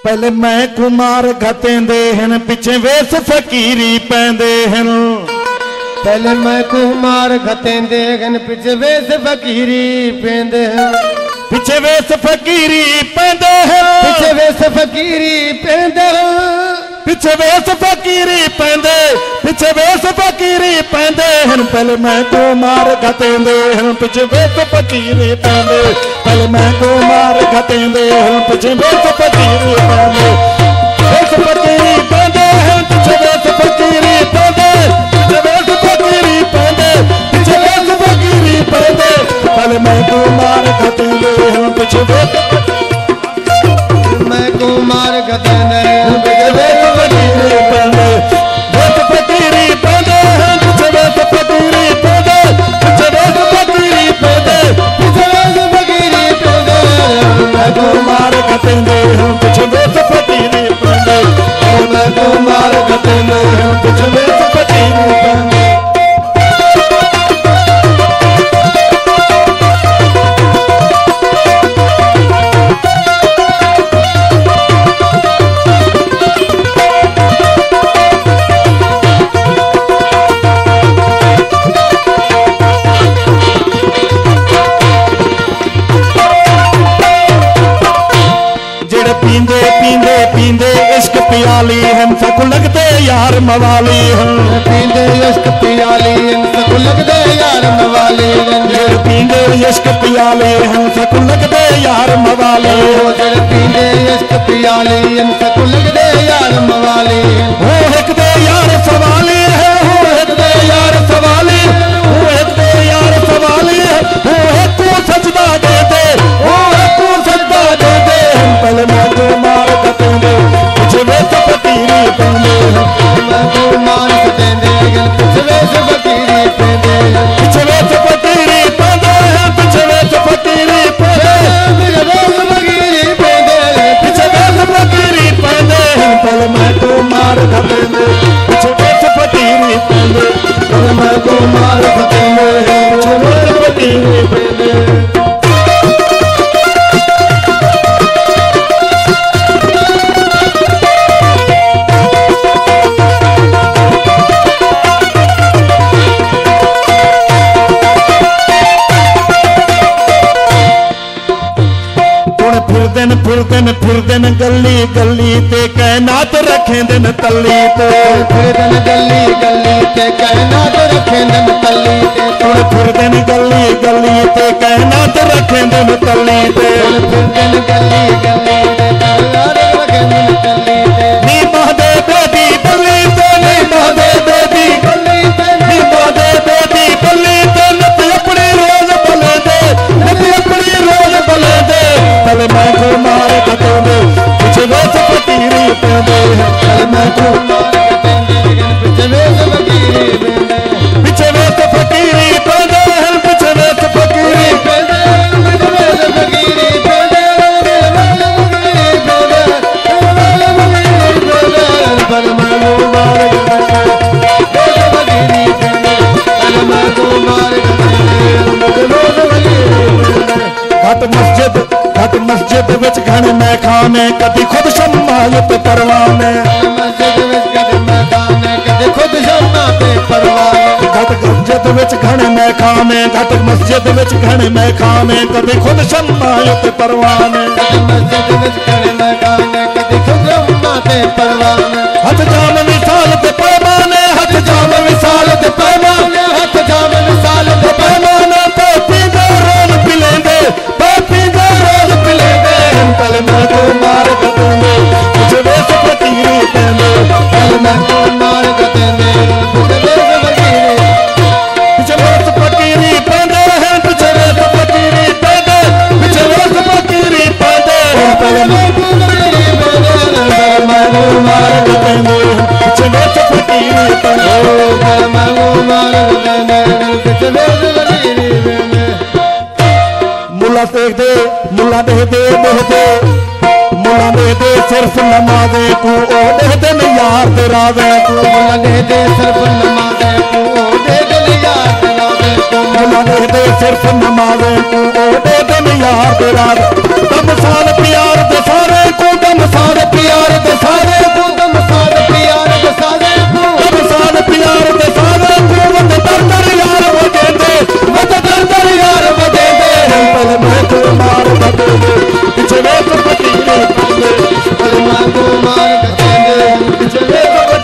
पहले मैं कुमार घतेंदे हिन पिछे वेस फकीरी पैंदे हिन पहले मैं कुमार घतेंदे हिन पिछे वेस फकीरी पैंदे हिन पिछे वेस फकीरी पैंदे हिन पिछे वेस फकीरी पैंदे पिछे वेस फकीरी पैंदे पिछे वेस फकीरी पैंदे हिन पहले मैं कुमार घतेंदे हिन पिछे वेस फकीरी पैंदे पहले मैं कुमार घतेंदे हिन पिछे वेस फकीरी पैंदे वेस फकीरी पैंदे हिन पिछे वेस फकीरी पैंदे पिछे वेस फकीरी पैंदे पिछे वेस फकीरी पैंदे पहले मैं कुमार घतेंदे हिन पिछे वेस मैं कुमार घतेंदे हिन पिछे वेस फकीरी पैंदे वेस फकीरी पैंदे हिन पिछे वेस फकीरी पैंदे पिछे वेस फकीरी पैंदे पिछे वेस फकीरी पैंदे मैं कुमार घतेंदे हिन पिछे वेस फकीरी पैंदे मैं कुमार घतेंदे हिन पिछे वेस फकीरी पैंदे पींदे इश्क पियाली हम सबको लगते यार मवाली हम पींदे इश्क पियाली हम सबको लगते यार मवाली पींदे इश्क पियाली हम सबको लगते यार मवाली पींदे इश्क पियाली हम सबको लगते यार मवाली हो एक दे यार सवाली है हो एक दे यार सवाली हो एक दे यार सवाली हो एक को सजदा दे दे हो एक को सजदा दे दे हम पहले मैं को मार घतेंदे पिछे वेस फकीरी पैंदे मैं कुमार घतेंदे हिन पिछे वेस फकीरी पैंदे पिछे वेस फकीरी पैंदे पिछे वेस फकीरी पैंदे पिछे वेस फकीरी पैंदे पिछे वेस फकीरी पैंदे पहले मैं कुमार घतेंदे पिछे वेस फकीरी पैंदे पहले मैं कुमार घतेंदे पिछे वेस फकीरी पैंदे फिरदन गली गली ते कायनात रखेंदन तली ते फिरदन गली गली ते कायनात रखेंदन तली ते फिरदन गली गली ते कायनात रखेंदन तली ते फिरदन गली गली ते कायनात रखेंदन तली ते नी महदे बेदी बली ते नी महदे बेदी गली ते नी महदे बेदी बली ते नबी अपनी रोज बले दे नबी अपनी रोज बले दे पहले मैं कुमार घतेंदे पिछे वेस फकीरी पैंदे पहले मैं कुमार घतेंदे पिछे वेस फकीरी पैंदे पिछे वेस फकीरी पैंदे पिछे वेस फकीरी पैंदे पिछे वेस फकीरी पैंदे पर मैं कुमार घतेंदे वेस फकीरी पैंदे पर मैं कुमार घतेंदे वेस फकीरी पैंदे घट मस्जिद विच घण मैं खाने कदी खुद शमायत परवाने मस्जिद विच कदी मैं खाने कदी खुद शमाते परवाने घट मस्जिद विच घण मैं खाने घट मस्जिद विच घण मैं खाने कदी खुद शमायत परवाने मस्जिद विच घण मैं खाने कदी खुद शमाते परवाने हथ जाम विसाल ते पैमाने हथ जाम विसाल ते पैमाने हथ जाम विसाल ते पैमाने पे पींदे रोज पिलेंदे पे पींदे रोज पिलेंदे पहले मैं कुमार घतेंदे पिछे वेस फकीरी पैंदे पहले मैं कुमार घतेंदे पिछे वेस फकीरी पिछे वेस फकीरी पैंदे पिछे वेस फकीरी पैंदे पिछे वेस फकीरी पैंदे पहले मैं फकीरी पैंदे मैं कुमार घतेंदे पिछे वेस फकीरी पैंदे पहले मैं कुमार घतेंदे पिछे वेस फकीरी पैंदे मुला दे दे मुला दे सिर्फ नमाज़े को ओ दे दिन यार ते राज़े को मुला दे सिर्फ नमाज़े को ओ दे दिन यार ते राज़े को मुला दे सिर्फ नमाज़े को ओ दे दिन यार ते राज़े दम साल प्यार दे सारे को दम साल पिछे वेस